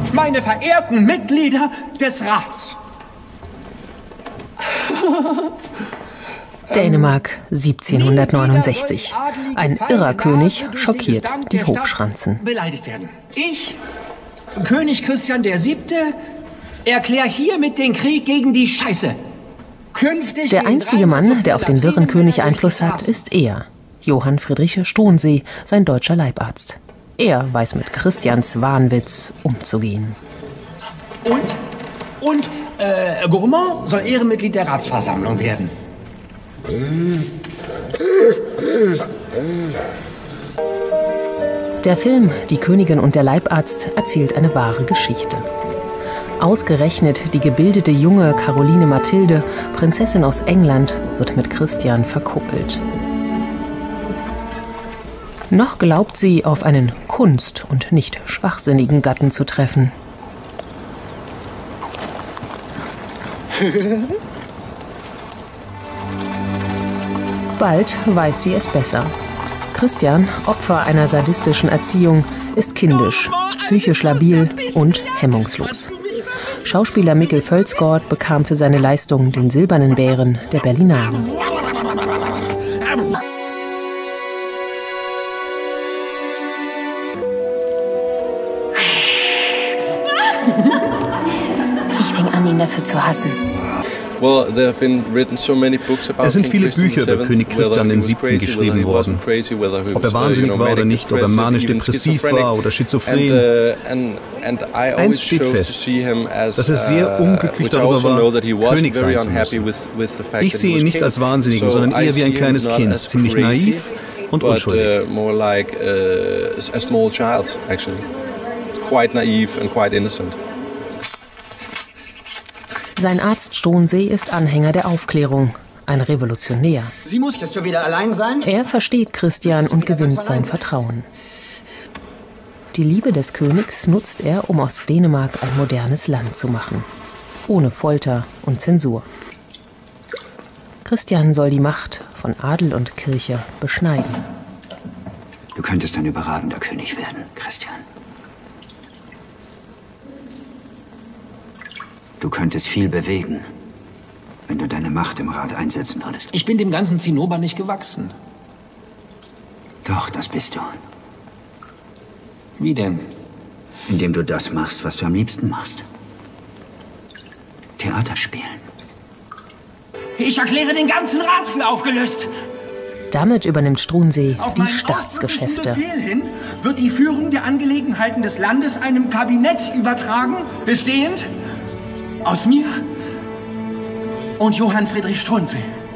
meine verehrten Mitglieder des Rats. Dänemark 1769. Ein irrer König schockiert die Hofschranzen. Beleidigt werden. Ich, König Christian VII., erkläre hiermit den Krieg gegen die Scheiße. Künftig der einzige Mann, der auf den wirren König Einfluss hat, ist er. Johann Friedrich Struensee, sein deutscher Leibarzt. Er weiß mit Christians Wahnwitz umzugehen. Und Gourmand soll Ehrenmitglied der Ratsversammlung werden. Der Film Die Königin und der Leibarzt erzählt eine wahre Geschichte. Ausgerechnet die gebildete junge Caroline Mathilde, Prinzessin aus England, wird mit Christian verkuppelt. Noch glaubt sie, auf einen kunst- und nicht schwachsinnigen Gatten zu treffen. Bald weiß sie es besser. Christian, Opfer einer sadistischen Erziehung, ist kindisch, psychisch labil und hemmungslos. Schauspieler Mikkel Völsgaard bekam für seine Leistung den Silbernen Bären der Berlinale. Ich fing an, ihn dafür zu hassen. Es sind viele Bücher über König Christian VII. Geschrieben worden. Ob er wahnsinnig war oder nicht, ob er manisch-depressiv war oder schizophren. Eins steht fest, dass er sehr unglücklich darüber war, König sein zu müssen. Ich sehe ihn nicht als Wahnsinnigen, sondern eher wie ein kleines Kind, ziemlich naiv und unschuldig. Sein Arzt Struensee ist Anhänger der Aufklärung, ein Revolutionär. Sie musstest du wieder allein sein? Er versteht Christian und gewinnt sein Vertrauen. Die Liebe des Königs nutzt er, um aus Dänemark ein modernes Land zu machen. Ohne Folter und Zensur. Christian soll die Macht von Adel und Kirche beschneiden. Du könntest ein überragender König werden, Christian. Du könntest viel bewegen, wenn du deine Macht im Rat einsetzen würdest. Ich bin dem ganzen Zinnober nicht gewachsen. Doch, das bist du. Wie denn? Indem du das machst, was du am liebsten machst. Theater spielen. Ich erkläre den ganzen Rat für aufgelöst. Damit übernimmt Struensee Auf die meinen Staatsgeschäfte. ausdrücklichen Befehl hin wird die Führung der Angelegenheiten des Landes einem Kabinett übertragen, bestehend aus mir und Johann Friedrich Struensee.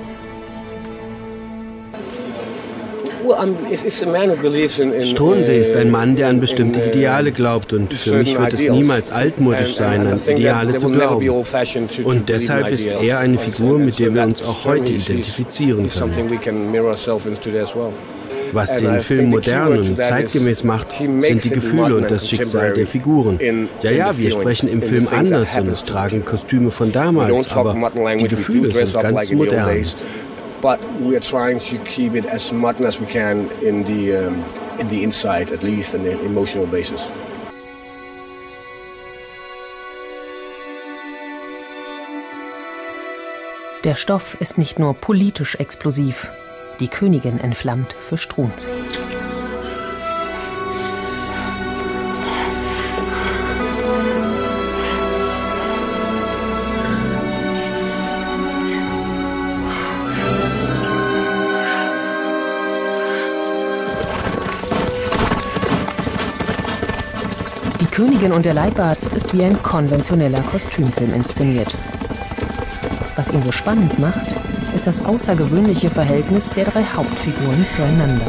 Struensee ist ein Mann, der an bestimmte Ideale glaubt, und für mich wird es niemals altmodisch sein, an Ideale zu glauben. Und deshalb ist er eine Figur, mit der wir uns auch heute identifizieren können. Was den Film modern und zeitgemäß macht, sind die Gefühle und das Schicksal der Figuren. Ja, wir sprechen im Film anders und tragen Kostüme von damals, aber die Gefühle sind ganz modern. But we are trying to keep it as modern as we can in the inside, at least, on the emotional basis. Der Stoff ist nicht nur politisch explosiv. Die Königin entflammt für Struensee. Die Königin und der Leibarzt ist wie ein konventioneller Kostümfilm inszeniert. Was ihn so spannend macht, ist das außergewöhnliche Verhältnis der drei Hauptfiguren zueinander.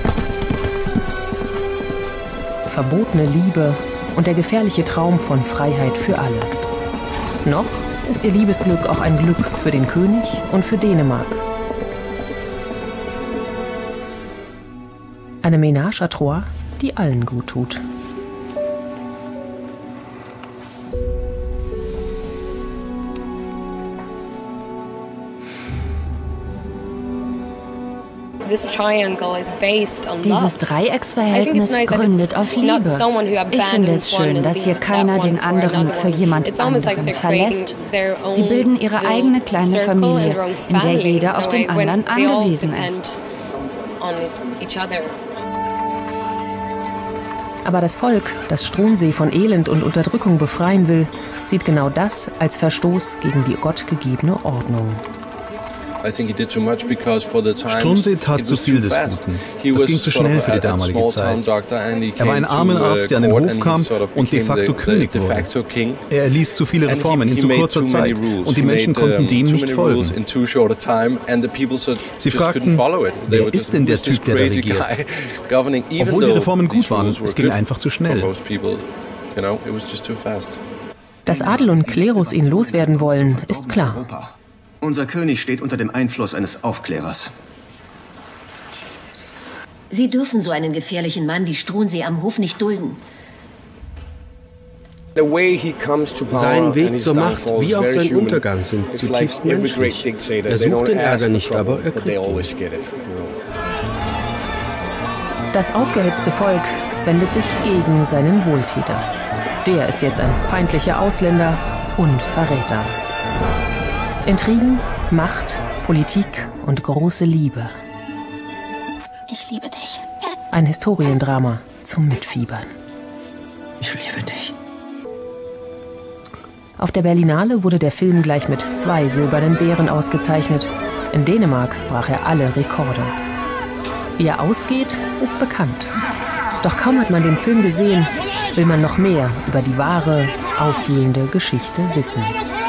Verbotene Liebe und der gefährliche Traum von Freiheit für alle. Noch ist ihr Liebesglück auch ein Glück für den König und für Dänemark. Eine Ménage à trois, die allen gut tut. Dieses Dreiecksverhältnis gründet auf Liebe. Ich finde es schön, dass hier keiner den anderen für jemand anderen verlässt. Sie bilden ihre eigene kleine Familie, in der jeder auf den anderen angewiesen ist. Aber das Volk, das Struensee von Elend und Unterdrückung befreien will, sieht genau das als Verstoß gegen die gottgegebene Ordnung. Struensee tat zu viel des Guten. Das ging zu schnell für die damalige Zeit. Er war ein Armenarzt, der an den Hof kam und de facto König wurde. Er erließ zu viele Reformen in zu kurzer Zeit und die Menschen konnten dem nicht folgen. Sie fragten, wer ist denn der Typ, der da regiert? Obwohl die Reformen gut waren, es ging einfach zu schnell. Dass Adel und Klerus ihn loswerden wollen, ist klar. Unser König steht unter dem Einfluss eines Aufklärers. Sie dürfen so einen gefährlichen Mann wie Struensee am Hof nicht dulden. Sein Weg zur Macht, wie auch sein Untergang, sind zutiefst menschlich. Er sucht den Ärger nicht, aber er kriegt ihn. Das aufgehetzte Volk wendet sich gegen seinen Wohltäter. Der ist jetzt ein feindlicher Ausländer und Verräter. Intrigen, Macht, Politik und große Liebe. Ich liebe dich. Ein Historiendrama zum Mitfiebern. Ich liebe dich. Auf der Berlinale wurde der Film gleich mit 2 silbernen Bären ausgezeichnet. In Dänemark brach er alle Rekorde. Wie er ausgeht, ist bekannt. Doch kaum hat man den Film gesehen, will man noch mehr über die wahre, aufwühlende Geschichte wissen.